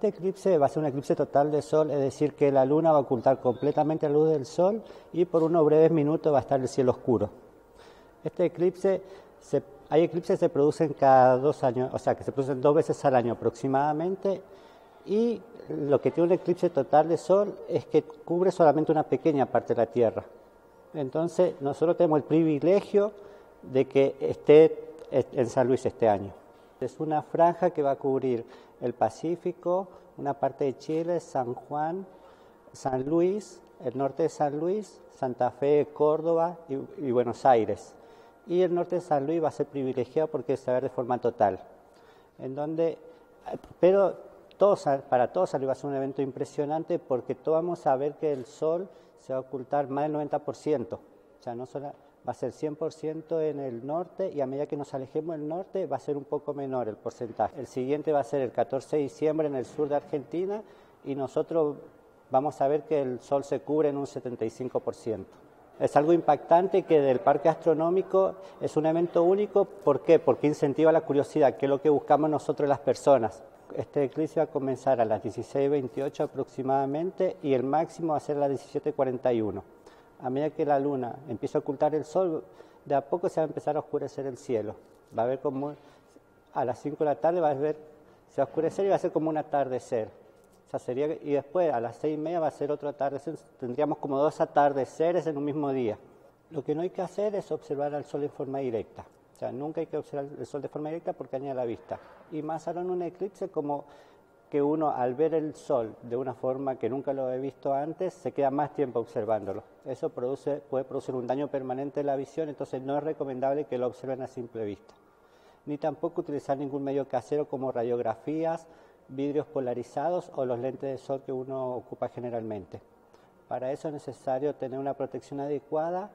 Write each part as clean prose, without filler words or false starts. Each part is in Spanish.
Este eclipse va a ser un eclipse total de sol, es decir, que la luna va a ocultar completamente la luz del sol y por unos breves minutos va a estar el cielo oscuro. Este eclipse, hay eclipses que se producen cada 2 años, o sea, que se producen 2 veces al año aproximadamente, y lo que tiene un eclipse total de sol es que cubre solamente una pequeña parte de la Tierra. Entonces, nosotros tenemos el privilegio de que esté en San Luis este año. Es una franja que va a cubrir el Pacífico, una parte de Chile, San Juan, San Luis, el norte de San Luis, Santa Fe, Córdoba y Buenos Aires. Y el norte de San Luis va a ser privilegiado porque se va a ver de forma total. Pero para todos San Luis va a ser un evento impresionante porque todos vamos a ver que el sol se va a ocultar más del 90%. O sea, no solo va a ser 100% en el norte y a medida que nos alejemos del norte va a ser un poco menor el porcentaje. El siguiente va a ser el 14 de diciembre en el sur de Argentina y nosotros vamos a ver que el sol se cubre en un 75%. Es algo impactante que del Parque Astronómico es un evento único. ¿Por qué? Porque incentiva la curiosidad, que es lo que buscamos nosotros las personas. Este eclipse va a comenzar a las 16:28 aproximadamente y el máximo va a ser a las 17:41. A medida que la luna empieza a ocultar el sol, de a poco se va a empezar a oscurecer el cielo. Va a ver como a las 5 de la tarde se va a oscurecer y va a ser como un atardecer. O sea, y después a las 6:30 va a ser otro atardecer. Tendríamos como 2 atardeceres en un mismo día. Lo que no hay que hacer es observar al sol en forma directa. O sea, nunca hay que observar el sol de forma directa porque daña la vista. Y más ahora en un eclipse como que uno al ver el sol de una forma que nunca lo he visto antes, se queda más tiempo observándolo. Eso puede producir un daño permanente de la visión, entonces no es recomendable que lo observen a simple vista. Ni tampoco utilizar ningún medio casero como radiografías, vidrios polarizados o los lentes de sol que uno ocupa generalmente. Para eso es necesario tener una protección adecuada,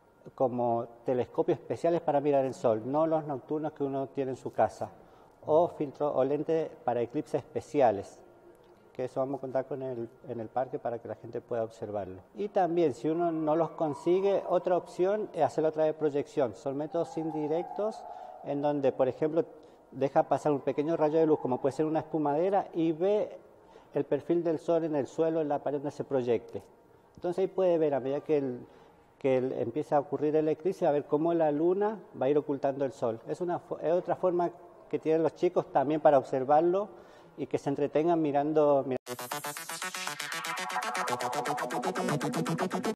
como telescopios especiales para mirar el sol, no los nocturnos que uno tiene en su casa, o filtros o lentes para eclipses especiales, que eso vamos a contar en el parque para que la gente pueda observarlo. Y también, si uno no los consigue, otra opción es hacerlo a través de proyección. Son métodos indirectos en donde, por ejemplo, deja pasar un pequeño rayo de luz, como puede ser una espumadera, y ve el perfil del sol en el suelo, en la pared donde se proyecte. Entonces ahí puede ver, a medida que empieza a ocurrir el eclipse, a ver cómo la luna va a ir ocultando el sol. Es otra forma que tienen los chicos también para observarlo y que se entretengan mirando.